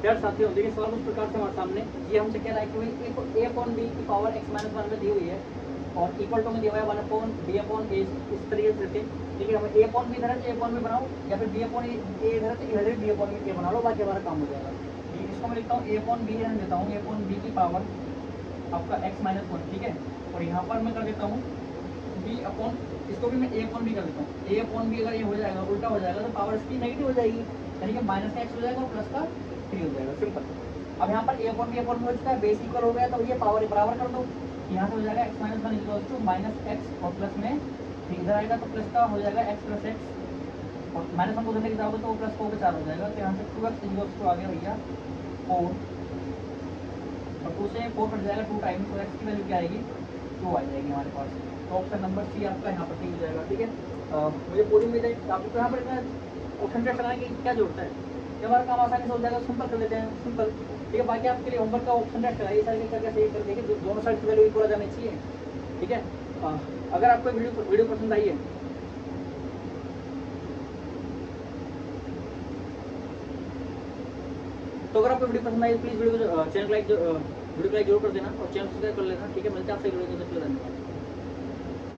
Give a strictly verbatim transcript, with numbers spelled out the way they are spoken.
डेढ़ साथियों देखिए सवाल उस प्रकार से हमारे सामने ये हमसे कह रहा है कि भाई ए अपॉन बी की पावर एक्स माइनस वन में दी हुई है और इक्वल टू में दिया हुआ है one upon B upon A, इस तरीके से करके देखिए हमें ए अपॉन बी इधर है ए अपॉन में बनाओ या फिर बी अपॉन ए इधर है तो इधर बी अपॉन ए बना लो, बाकी हमारा काम हो जाएगा। इसको मैं लिखता हूँ ए अपॉन बी रहने देता हूँ, ए अपॉन बी की पावर आपका एक्स माइनस वन, ठीक है। और यहाँ पर मैं कर देता हूँ बी अपॉन, इसको भी मैं ए अपॉन बी कर देता हूँ। ए अपॉन बी अगर ये हो जाएगा उल्टा हो जाएगा तो पावर इसकी नेगेटिव हो जाएगी, यानी कि माइनस का एक्स हो जाएगा और प्लस का थ्री हो जाएगा, सिंपल। अब यहाँ पर ए अपॉन बी अपॉन हो चुका है, बेस इक्वल हो गया तो ये पावर बराबर कर दो, यहाँ से हो जाएगा X minus one equal to minus X और प्लस में थ्री, इधर आएगा तो प्लस का हो जाएगा एक्स प्लस एक्स और माइनस वन को उधर लेके जाओगे तो प्लस फोर पे चार हो जाएगा, तो यहाँ से टू एक्स इक्वल टू आ गया भैया फोर और टू से फोर कट जाएगा टू टाइम, तो एक्स की वैल्यू क्या आएगी टू आ जाएगी हमारे पास। तो ऑप्शन नंबर सी आपका यहाँ पर ठीक हो जाएगा, ठीक है। आ, मुझे पूरी उम्मीद है आपको यहाँ पर इतना ऑप्शन टेस्ट लगाने की क्या जरूरत है, कि हमारा काम आसानी से हो जाएगा, सिंपल कर लेते हैं, सिंपल, ठीक है। बाकी आपके लिए होमवर्क का ऑप्शन टेस्ट लगाइए सारे करके सही कर देंगे, दोनों साइड की वैल्यू इक्वल आ जानी चाहिए, ठीक है। आ, अगर आपको वीडियो वीडियो पसंद आई है तो अगर आपको वीडियो पसंद आई प्लीज़ वीडियो को चैनल लाइक वीडियो को लाइक जरूर कर देना और चैनल सब्सक्राइब कर लेना, ठीक है। मिलते हैं आपसे वीडियो को, धन्यवाद।